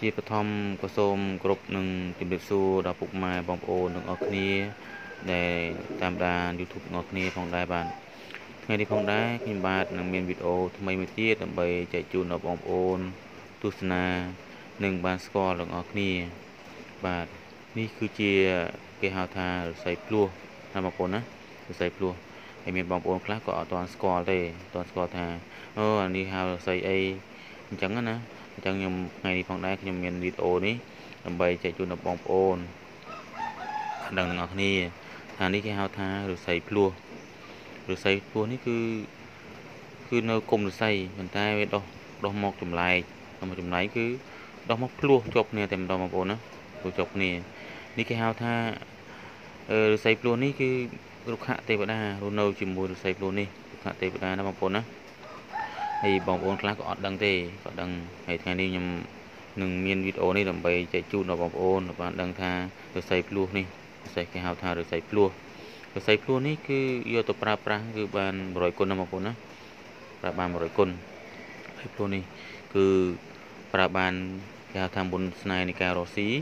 ជាបឋមក៏សូមគោរពនឹងជំរាបសួរដល់ពុកម៉ែបងប្អូនទាំងអស់គ្នាដែលតាមដាន YouTube ទាំងអស់គ្នាផងដែរបាទថ្ងៃនេះផងដែរខ្ញុំបាទនឹងមានវីដេអូថ្មីមួយទៀតដើម្បីចែកជូនដល់បងប្អូនទស្សនានិងបានស្គាល់ទាំងអស់គ្នាបាទនេះគឺជាគេហៅថាឫស្សីភ្លោះណាបងប្អូនណាឫស្សីភ្លោះហើយមានបងប្អូនខ្លះក៏អត់ទាន់ស្គាល់ទេអត់ទាន់ស្គាល់ថាអូអានេះហៅឫស្សីអីអញ្ចឹងណាអញ្ចឹងខ្ញុំថ្ងៃនេះផងដែរខ្ញុំមានវីដេអូនេះដើម្បីចែកជូនដល់បងប្អូនដឹងទាំងអស់គ្នាថានេះគេហៅថាឫស្សីភ្លោះឫស្សីភ្លោះនេះគឺនៅគុម្ពឫស្សីប៉ុន្តែវាដុះមកចម្លែកគឺដុះមកភ្លោះជាប់គ្នាតែម្ដងបងប្អូនណាភ្លោះជាប់គ្នានេះគេហៅថាឫស្សីភ្លោះនេះគឺរុក្ខទេវតារស់នៅជាមួយឫស្សីភ្លោះនេះរុក្ខទេវតាណាបងប្អូនណាហើយបងប្អូនខ្លះក៏អត់ដឹងទេក៏ដឹងហើយថ្ងៃនេះខ្ញុំនឹងមានវីដេអូនេះដើម្បីចែកជូនដល់បងប្អូនបានដឹងថាឫស្សីភ្លោះនេះឫស្សីគេហៅថាឫស្សីភ្លោះនេះគឺយកទៅប្រើប្រាស់គឺបាន100គុណណាបងប្អូនណាប្រើបាន100គុណហើយភ្លោះនេះគឺប្រើបានគេហៅថាមុនស្នេហ៍នៃការរកស៊ី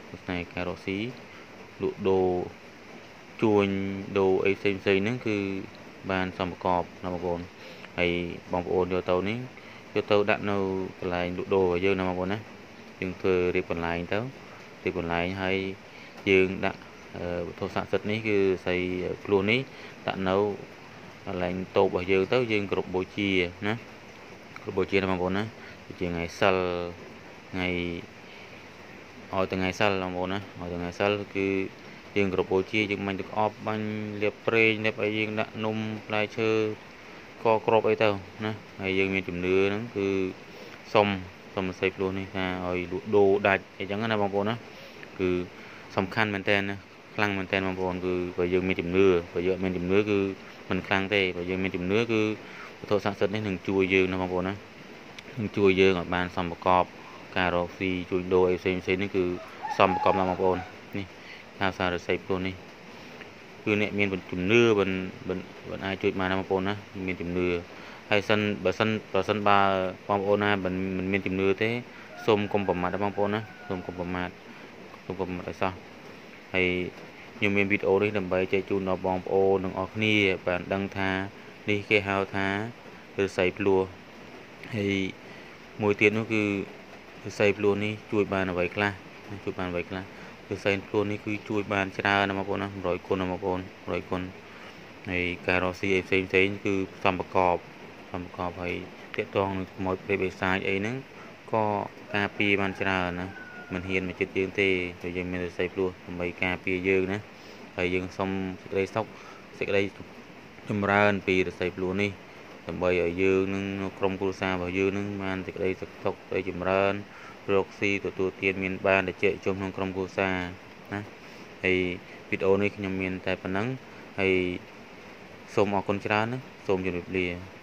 លក់ដូរជួញដូរអីផ្សេងហ្នឹងគឺបានសំប្រកបណាបងប្អូនហើយបងប្អូនយកទៅដាក់នៅកន្លែងលក់ដូររបស់យើងណាបងប្អូនណាយើងធ្វើរៀបកន្លែងហើយយើងដាក់វត្ថុស័ក្តិសិទ្ធិនេះគឺស្អីភ្លោះនេះដាក់នៅកន្លែងតូបរបស់យើងទៅយើងគ្រប់បូជាណាបងប្អូនណាជាថ្ងៃសិលថ្ងៃឲ្យថ្ងៃសិលបងប្អូនណាឲ្យថ្ងៃសិលគឺយើងគ្រប់បូជាយើងមិនទឹកអប់បាញ់លាបប្រេងលាបអីយើងដាក់នំផ្លែឈើកក្របអីទៅណាហើយយើងមានជំនឿហ្នឹងគឺសុំឫស្សីភ្លោះនេះថាឲ្យលក់ដូរដាច់អីចឹងណាបងប្អូនណាគឺសំខាន់មែនតើណាខ្លាំងមែនតើបងប្អូនគឺបើយើងមានជំនឿបើយើងអត់មានជំនឿគឺមិនខ្លាំងទេបើយើងមានជំនឿគឺវត្ថុស័ក្តិសិទ្ធិនេះនឹងជួយយើងណាបងប្អូនណានឹងជួយយើងឲ្យបានសំប្រកបការរកស៊ីជួយដូរអីផ្សេងនេះគឺសំប្រកបណាបងប្អូននេះថាសារឫស្សីភ្លោះនេះគឺអ្នកមានជំនឿមិនអាចជួយបានណាបងប្អូនណាមានជំនឿហើយបើសិនបើបងប្អូនណាមិនមានជំនឿទេសូមកុំប្រមាថបងប្អូនណាសូមកុំប្រមាថឲ្យសោះហើយខ្ញុំមានវីដេអូនេះដើម្បីចែកជូនដល់បងប្អូនទាំងអស់គ្នាបានដឹងថានេះគេហៅថាឫស្សីភ្លោះហើយមួយទៀតនោះគឺឫស្សីភ្លោះនេះជួយបានអ្វីខ្លះឫស្សីភ្លោះនេះគឺជួយបានច្រើនណាបងប្អូនណា100គុណណាបងប្អូន100គុណហើយការរកស៊ីអីផ្សេងគឺសំប្រកបហើយតាក់ទងនឹងខ្មោចព្រាយបិសាចអីហ្នឹងក៏ការពារបានច្រើនណាមិនហ៊ានមកជិតយើងទេព្រោះយើងមានឫស្សីភ្លោះដើម្បីការពារយើងណាហើយយើងសុំសេចក្តីសុខសេចក្តីចម្រើនពីឫស្សីភ្លោះនេះដើម្បីឲ្យយើងនឹងក្រុមគ្រួសាររបស់យើងនឹងបានសេចក្តីសុខសេចក្តីចម្រើនរកស៊ីទទួលទានមានបានតែជែកជុំក្នុងក្រុមគ្រួសារណាហើយវីដេអូនេះខ្ញុំមានតែប៉ុណ្ណឹងហើយសូមអរគុណច្រើនណាសូមជម្រាបលា